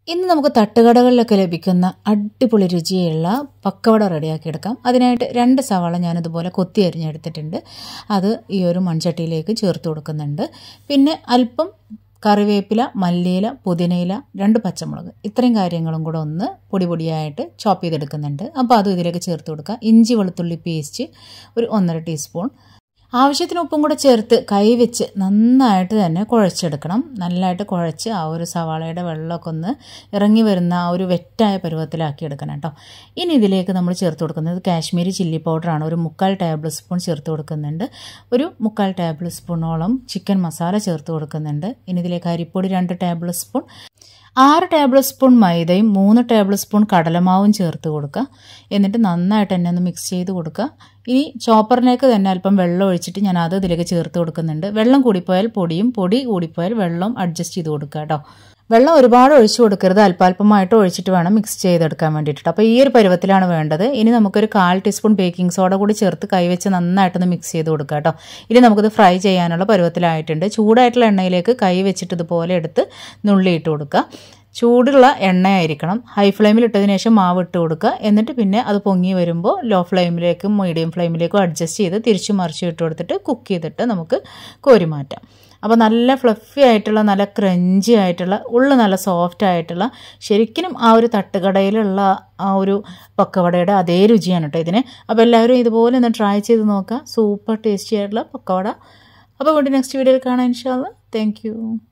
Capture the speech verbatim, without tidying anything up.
ഇന്ന് നമുക്ക് തട്ടുകടകളിലൊക്കെ ലഭിക്കുന്ന അടിപൊളി രുചിയുള്ള പക്കവട റെഡിയാക്കി എടുക്കാം. അതിനായിട്ട് രണ്ട് സവാള ഞാനിതുപോലെ കൊത്തി അരിഞ്ഞെടുത്തിട്ടുണ്ട്. അത് ഈ ഒരു മൺചട്ടിയിലേക്ക് ചേർത്ത് കൊടുക്കുന്നുണ്ട്. പിന്നെ അല്പം കറിവേപ്പില, മല്ലിയില, പുതിനയില, രണ്ട് പച്ചമുളക്, ഇത്രയും കാര്യങ്ങളും കൂടെ ഒന്ന് പൊടി പൊടിയായിട്ട് ചോപ്പ് ചെയ്തെടുക്കുന്നുണ്ട്. അപ്പോൾ അതും ഇതിലേക്ക് ചേർത്ത് കൊടുക്കുക. ഇഞ്ചി വെളുത്തുള്ളി പേസ്റ്റ് ഒരു ഒന്നര ടീസ്പൂൺ, ആവശ്യത്തിന് ഉപ്പും കൂടെ ചേർത്ത് കൈവച്ച് നന്നായിട്ട് തന്നെ കുഴച്ചെടുക്കണം. നല്ലതായിട്ട് കുഴച്ച് ആ ഒരു സവാളയുടെ വെള്ളമൊക്കെ ഒന്ന് ഇറങ്ങി വരുന്ന ആ ഒരു വെറ്റായ പരുവത്തിലാക്കി എടുക്കണം കേട്ടോ. ഇനി ഇതിലേക്ക് നമ്മൾ ചേർത്ത് കൊടുക്കുന്നത് കാശ്മീരി ചില്ലി പൗഡറാണ്. ഒരു മുക്കാൽ ടേബിൾ സ്പൂൺ ചേർത്ത് കൊടുക്കുന്നുണ്ട്. ഒരു മുക്കാൽ ടേബിൾ സ്പൂണോളം ചിക്കൻ മസാല ചേർത്ത് കൊടുക്കുന്നുണ്ട്. ഇനി ഇതിലേക്ക് അരിപ്പൊടി രണ്ട് ടേബിൾ സ്പൂൺ, ആറ് ടേബിൾ സ്പൂൺ മൈദയും മൂന്ന് ടേബിൾ സ്പൂൺ കടലമാവും ചേർത്ത് കൊടുക്കുക. എന്നിട്ട് നന്നായിട്ട് തന്നെ ഒന്ന് മിക്സ് ചെയ്ത് കൊടുക്കുക. ഇനി ചോപ്പറിലേക്ക് തന്നെ അല്പം വെള്ളം ഒഴിച്ചിട്ട് ഞാൻ അത് ഇതിലേക്ക് ചേർത്ത് കൊടുക്കുന്നുണ്ട്. വെള്ളം കൂടിപ്പോയാൽ പൊടിയും, പൊടി കൂടിപ്പോയാൽ വെള്ളം അഡ്ജസ്റ്റ് ചെയ്ത് കൊടുക്കുക കേട്ടോ. വെള്ളം ഒരുപാട് ഒഴിച്ചു കൊടുക്കരുത്, അല്പാൽപ്പമായിട്ട് ഒഴിച്ചിട്ട് വേണം മിക്സ് ചെയ്തെടുക്കാൻ വേണ്ടിയിട്ട്. അപ്പോൾ ഈ ഒരു പരുവത്തിലാണ് വേണ്ടത്. ഇനി നമുക്കൊരു കാൽ ടീസ്പൂൺ ബേക്കിംഗ് സോഡ കൂടി ചേർത്ത് കൈവച്ച് നന്നായിട്ടൊന്ന് മിക്സ് ചെയ്ത് കൊടുക്കുക കേട്ടോ. ഇനി നമുക്കിത് ഫ്രൈ ചെയ്യാനുള്ള പരുവത്തിലായിട്ടുണ്ട്. ചൂടായിട്ടുള്ള എണ്ണയിലേക്ക് കൈ വെച്ചിട്ട് ഇതുപോലെ എടുത്ത് നുള്ളിയിട്ട് കൊടുക്കുക. ചൂടുള്ള എണ്ണയായിരിക്കണം. ഹൈ ഫ്ലെയിമിൽ ഇട്ടതിന് ശേഷം മാവ് ഇട്ട് കൊടുക്കുക. എന്നിട്ട് പിന്നെ അത് പൊങ്ങി വരുമ്പോൾ ലോ ഫ്ലെയിമിലേക്കും മീഡിയം ഫ്ലെയിമിലേക്കും അഡ്ജസ്റ്റ് ചെയ്ത് തിരിച്ചു മറിച്ച് ഇട്ട് കൊടുത്തിട്ട് കുക്ക് ചെയ്തിട്ട് നമുക്ക് കോരി മാറ്റാം. അപ്പോൾ നല്ല ഫ്ലഫി ആയിട്ടുള്ള, നല്ല ക്രഞ്ചി ആയിട്ടുള്ള, ഉള്ളു നല്ല സോഫ്റ്റ് ആയിട്ടുള്ള, ശരിക്കും ആ ഒരു തട്ടുകടയിലുള്ള ആ ഒരു പക്കവടയുടെ അതേ രുചിയാണ് കേട്ടോ ഇതിന്. അപ്പോൾ എല്ലാവരും ഇതുപോലെ ഒന്ന് ട്രൈ ചെയ്ത് നോക്കുക. സൂപ്പർ ടേസ്റ്റി ആയിട്ടുള്ള പക്കവട. അപ്പോൾ വീണ്ടും നെക്സ്റ്റ് വീഡിയോയിൽ കാണാം ഇൻഷാ അല്ലാഹ്. Thank you.